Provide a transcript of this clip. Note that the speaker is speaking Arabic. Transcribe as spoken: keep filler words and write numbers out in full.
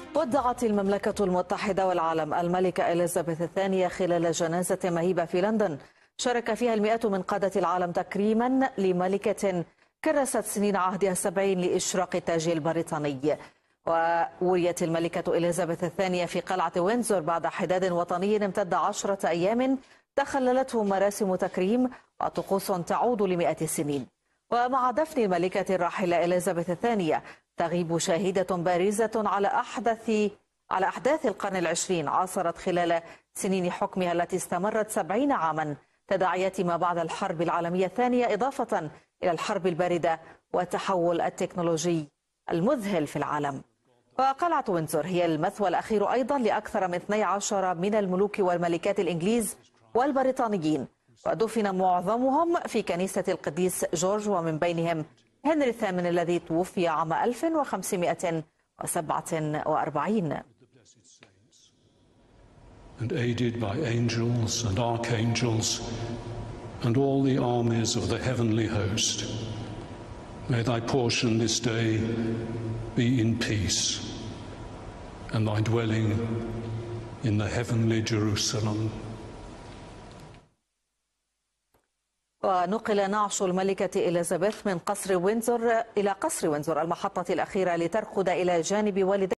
ودعت المملكة المتحدة والعالم الملكة إليزابيث الثانية خلال جنازة مهيبة في لندن شارك فيها المئات من قادة العالم تكريما لملكة كرست سنين عهدها السبعين لإشراق التاج البريطاني. ووريت الملكة إليزابيث الثانية في قلعة ويندزور بعد حداد وطني امتد عشرة أيام تخللته مراسم تكريم وطقوس تعود لمئات السنين. ومع دفن الملكة الراحلة إليزابيث الثانية تغيب شاهدة بارزة على أحدث على أحداث القرن العشرين عاصرت خلال سنين حكمها التي استمرت سبعين عاما تداعيات ما بعد الحرب العالمية الثانية، إضافة إلى الحرب الباردة والتحول التكنولوجي المذهل في العالم. وقلعة ويندزور هي المثوى الأخير أيضا لأكثر من اثني عشر من الملوك والملكات الإنجليز والبريطانيين، ودفن معظمهم في كنيسة القديس جورج، ومن بينهم هنري الثامن الذي توفي عام ألف وخمسمائة وسبعة وأربعين. And aided by angels and archangels and all the armies of the heavenly host, may thy portion this day be in peace, and thy dwelling in the heavenly Jerusalem. ونقل نعش الملكة إليزابيث من قصر ويندزور إلى قصر ويندزور المحطة الأخيرة لترقد إلى جانب والديها